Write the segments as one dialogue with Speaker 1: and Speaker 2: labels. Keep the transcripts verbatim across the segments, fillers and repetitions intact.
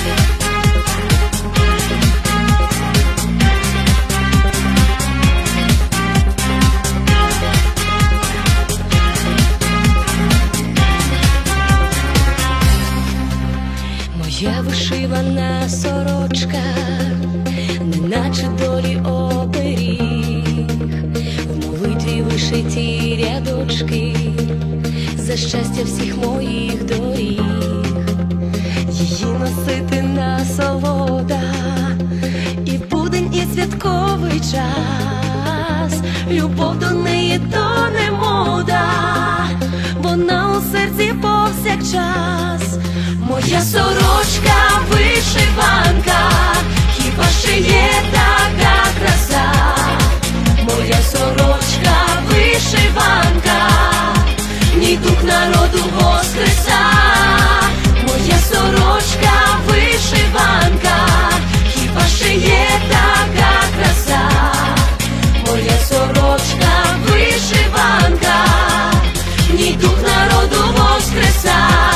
Speaker 1: Моя вишивана сорочка, неначе долі оберіг, в молитві вишиті рядочки за щастя всіх моїх доріг. Її носити насолода і в будень, і святковий час. Любов до неї то не мода, вона у серці повсякчас. Моя сорочка вишиванка, хіба ще є така краса? Моя сорочка вишиванка, в ній дух народу воскреса. Моя сорочка вишиванка, хіба ще є така краса? Моя сорочка вишиванка, в ній дух народу воскреса.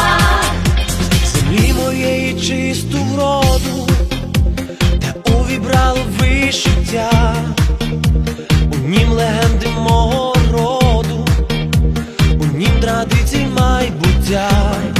Speaker 2: Землі моєї чисту вроду, та увібрало вишиття, у нім легенди мого роду, у нім традицій майбуття.